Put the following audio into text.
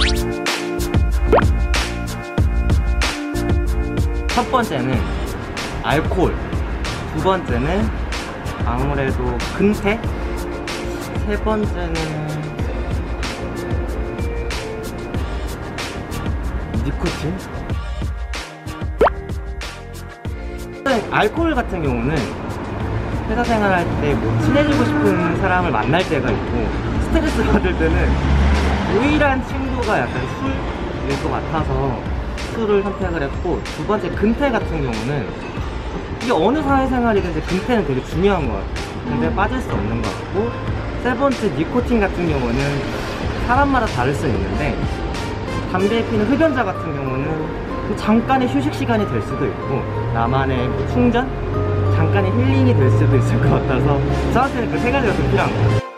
첫 번째는 알코올, 두 번째는 아무래도 근태, 세 번째는 니코틴. 알코올 같은 경우는 회사 생활할 때 뭐 친해지고 싶은 사람을 만날 때가 있고, 스트레스 받을 때는 유일한 친구가 약간 술일 것 같아서 술을 선택을 했고, 두 번째 근태 같은 경우는 이게 어느 사회생활이든지 근태는 되게 중요한 것 같아요. 근데 빠질 수 없는 것 같고, 세 번째 니코틴 같은 경우는 사람마다 다를 수 있는데, 담배 피는 흡연자 같은 경우는 잠깐의 휴식 시간이 될 수도 있고, 나만의 충전? 잠깐의 힐링이 될 수도 있을 것 같아서 저한테는 그 세 가지가 좀 필요한 것 같아요.